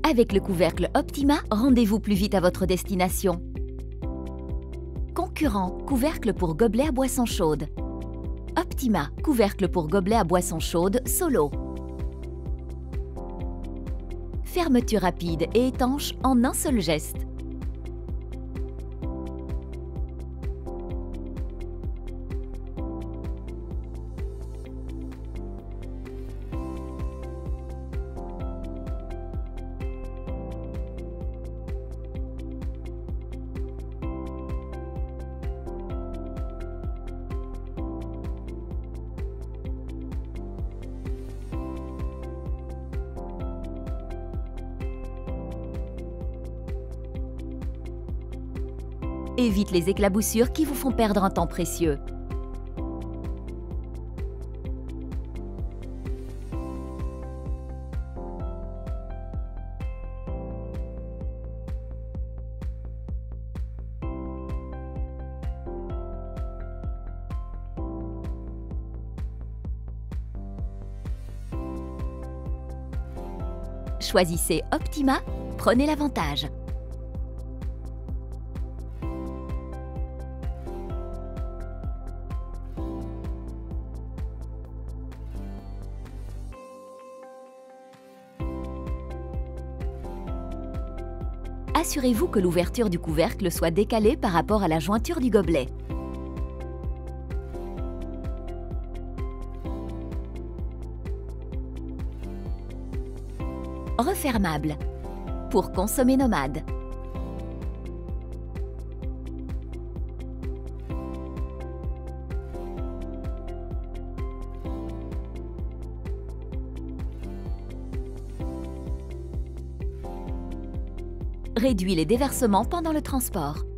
Avec le couvercle Optima, rendez-vous plus vite à votre destination. Concurrent, couvercle pour gobelet à boisson chaude. Optima, couvercle pour gobelet à boisson chaude solo. Fermeture rapide et étanche en un seul geste. Évite les éclaboussures qui vous font perdre un temps précieux. Choisissez Optima, prenez l'avantage. Assurez-vous que l'ouverture du couvercle soit décalée par rapport à la jointure du gobelet. Refermable. Pour consommer nomade. Réduit les déversements pendant le transport.